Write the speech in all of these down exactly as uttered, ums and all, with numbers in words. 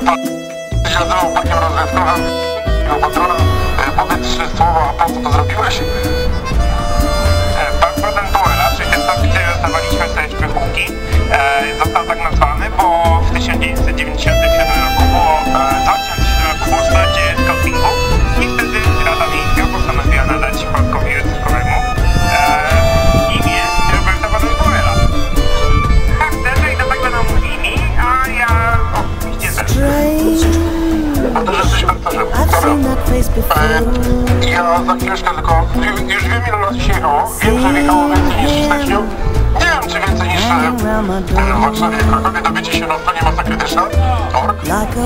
pan się nazywał parkiem rozrywkowym, jego patronem. Powiedz trzy słowa, po co to zrobiłeś? Park Baden-Powella, czyli ten park, gdzie stawaliśmy sobie szprychówki, został tak nazwany, bo w tysiąc dziewięćset dziewięćdziesiątym siódmym roku było, w dwa tysiące siódmym roku było stulecie scoutingu i wtedy Rada Miejska postanowiła nadać parkowi rozrywkowemu imię Roberta Baden-Powella. Charakterze i dlatego nam mówili, a ja oczywiście też. Bo to, że jesteś harcerzem. Dobra. Ja za chwileczkę tylko, już wiem ile lat się jechało, wiem, że wjechało więcej niż w styczniu. Nie wiem, czy więcej niż w Warszawie i Krakowie. Dowiecie się na stronie Masa Krytyczna kropka org.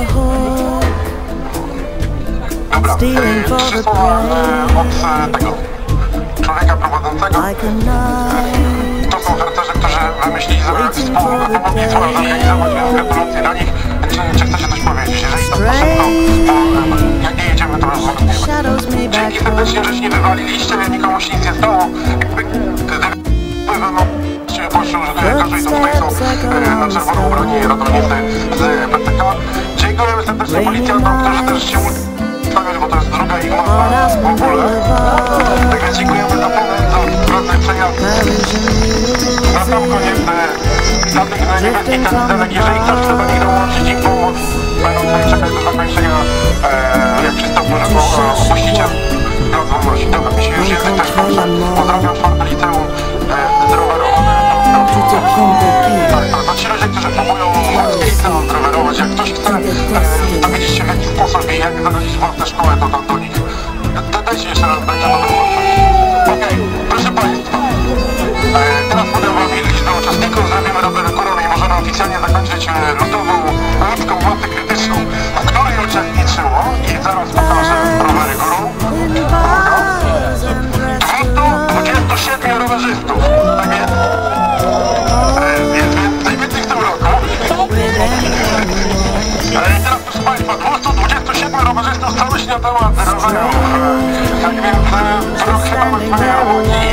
Dobra, e, trzy słowa e, od e, tego człowieka prowadzącego. To są harcerze, którzy wymyślili, pomogli zorganizować, więc gratulacje dla nich. Czy, czy chcecie coś powiedzieć? Jeżeli to proszę, to, to jak nie jedziemy, to rozmawiamy. Dzięki serdecznie, że się nie wywaliliście, nikomu się nic nie stało. Jakby gdyby no, się poszło, że gorzej, to tutaj są e, na czerwono ubrani ratownicy z P C K. Dziękujemy serdecznie policjantom, którzy też się stawiać, bo to jest druga ich masa w ogóle. Tak więc dziękujemy za pomoc, za pracę i przejazd. Na sam koniec dla tych niebieskich kamizelek, jeżeli ktoś chce do nich dołączyć i pomóc, będą tutaj czekać do zakończenia, e, jak przystąpią, żeby opuścicie plac Wolności. Dobra, mi się już język też kończy. Pozdrawiam czwarte liceum e, zrowerowane. Tak, to, to ci ludzie, którzy próbują liceum zrowerować, jak ktoś chce e, dowiedzieć się w jaki sposób i jak znaleźć własne szkoły, to tam do nich. Dajcie jeszcze raz, będzie to wyłączyć. Okej, okay, proszę Państwa. E, teraz podam Wam liczbę uczestników, zrobimy rowery korony i możemy oficjalnie zakończyć lutową łódzką masę krytyczną, w której uczestniczyło i zaraz pokażę rowery górą. dwieście dwadzieścia siedem rowerzystów, tak jest? E, jest najwięcej w tym roku. E, teraz proszę Państwa, dwieście dwadzieścia siedem rowerzystów z cały światowy rowerów. Tak więc e, rok chyba ma swoje roboty.